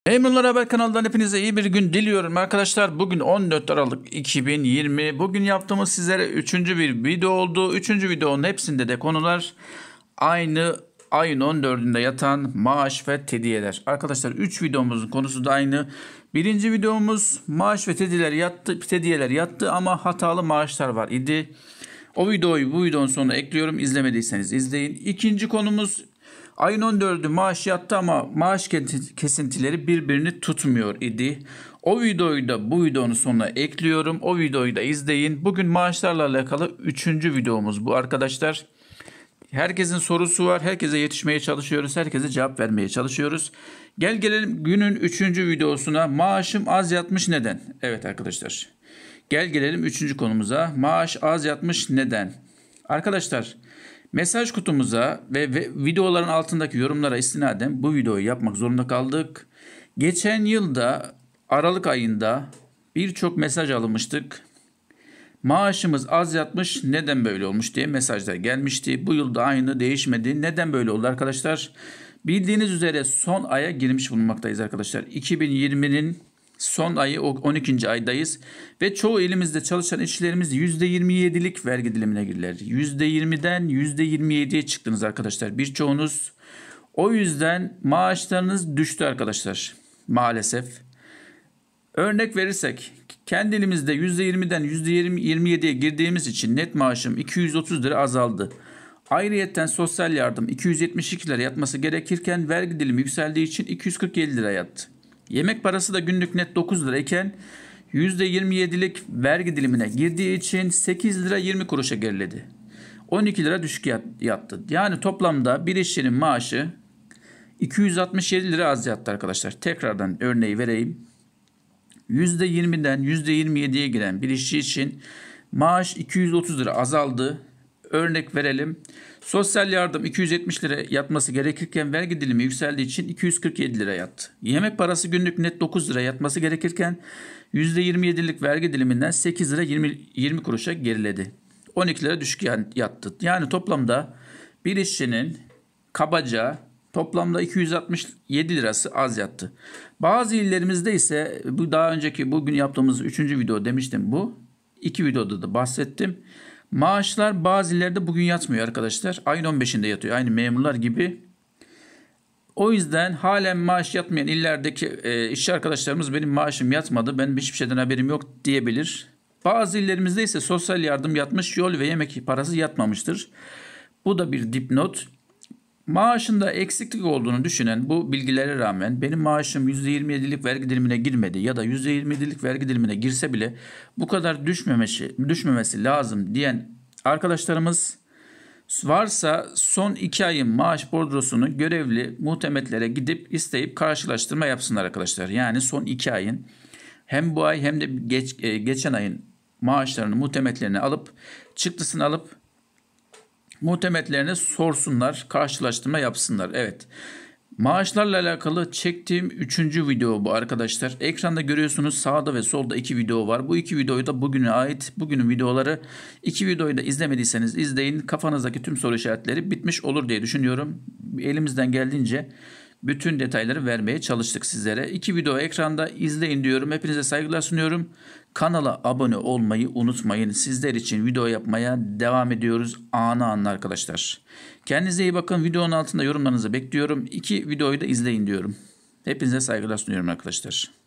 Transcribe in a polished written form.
Memnunlar Haber kanalından hepinize iyi bir gün diliyorum arkadaşlar. Bugün 14 Aralık 2020. Bugün yaptığımız sizlere 3. bir video oldu. 3. videonun hepsinde de konular aynı, ayın 14'ünde yatan maaş ve tediyeler. Arkadaşlar 3 videomuzun konusu da aynı. Birinci videomuz maaş ve tediyeler yattı ama hatalı maaşlar var idi. O videoyu bu videonun sonuna ekliyorum. İzlemediyseniz izleyin. İkinci konumuz ayın 14'ü maaş yattı ama maaş kesintileri birbirini tutmuyor idi. O videoyu da bu videonun sonuna ekliyorum. O videoyu da izleyin. Bugün maaşlarla alakalı 3. videomuz bu arkadaşlar. Herkesin sorusu var. Herkese yetişmeye çalışıyoruz. Herkese cevap vermeye çalışıyoruz. Gel gelelim günün 3. videosuna. Maaşım az yatmış neden? Evet arkadaşlar. Gel gelelim 3. konumuza. Maaş az yatmış neden? Arkadaşlar mesaj kutumuza ve videoların altındaki yorumlara istinaden bu videoyu yapmak zorunda kaldık. Geçen yılda Aralık ayında birçok mesaj almıştık. Maaşımız az yatmış, neden böyle olmuş diye mesajlar gelmişti. Bu yılda aynı, değişmedi. Neden böyle oldu arkadaşlar? Bildiğiniz üzere son aya girmiş bulunmaktayız arkadaşlar. 2020'nin son ayı 12. aydayız ve çoğu elimizde çalışan işçilerimiz %27'lik vergi dilimine girdiler. %20'den %27'ye çıktınız arkadaşlar birçoğunuz. O yüzden maaşlarınız düştü arkadaşlar maalesef. Örnek verirsek kendi elimizde %20'den %27'ye girdiğimiz için net maaşım 230 lira azaldı. Ayrıyeten sosyal yardım 272 lira yatması gerekirken vergi dilimi yükseldiği için 247 lira yattı. Yemek parası da günlük net 9 lira iken %27'lik vergi dilimine girdiği için 8 lira 20 kuruşa geriledi. 12 lira düşük yattı. Yani toplamda bir işçinin maaşı 267 lira az yattı arkadaşlar. Tekrardan örneği vereyim. %20'den %27'ye giren bir işçi için maaş 230 lira azaldı. Örnek verelim. Sosyal yardım 270 lira yatması gerekirken vergi dilimi yükseldiği için 247 lira yattı. Yemek parası günlük net 9 lira yatması gerekirken %27'lik vergi diliminden 8 lira 20 kuruşa geriledi. 12 lira düşük yattı. Yani toplamda bir işçinin kabaca toplamda 267 lirası az yattı. Bazı illerimizde ise bu daha önceki bugün yaptığımız 3. video demiştim bu. 2 videoda da bahsettim. Maaşlar bazı illerde bugün yatmıyor arkadaşlar. Ayın 15'inde yatıyor. Aynı memurlar gibi. O yüzden halen maaş yatmayan illerdeki işçi arkadaşlarımız benim maaşım yatmadı, benim hiçbir şeyden haberim yok diyebilir. Bazı illerimizde ise sosyal yardım yatmış, yol ve yemek parası yatmamıştır. Bu da bir dipnot. Maaşında eksiklik olduğunu düşünen bu bilgilere rağmen benim maaşım %27'lik vergi dilimine girmedi ya da %27'lik vergi dilimine girse bile bu kadar düşmemesi lazım diyen arkadaşlarımız varsa son 2 ayın maaş bordrosunu görevli muhtemetlere gidip isteyip karşılaştırma yapsınlar arkadaşlar. Yani son 2 ayın hem bu ay hem de geçen ayın maaşlarını muhtemetlerine alıp çıktısını alıp muhtemetlerine sorsunlar, karşılaştırma yapsınlar. Evet. Maaşlarla alakalı çektiğim 3. video bu arkadaşlar. Ekranda görüyorsunuz sağda ve solda 2 video var. Bu 2 videoyu da bugüne ait. Bugünün videoları 2 videoyu da izlemediyseniz izleyin. Kafanızdaki tüm soru işaretleri bitmiş olur diye düşünüyorum. Elimizden geldiğince bütün detayları vermeye çalıştık sizlere. 2 video ekranda izleyin diyorum. Hepinize saygılar sunuyorum. Kanala abone olmayı unutmayın. Sizler için video yapmaya devam ediyoruz. Anı arkadaşlar. Kendinize iyi bakın. Videonun altında yorumlarınızı bekliyorum. 2 videoyu da izleyin diyorum. Hepinize saygılar sunuyorum arkadaşlar.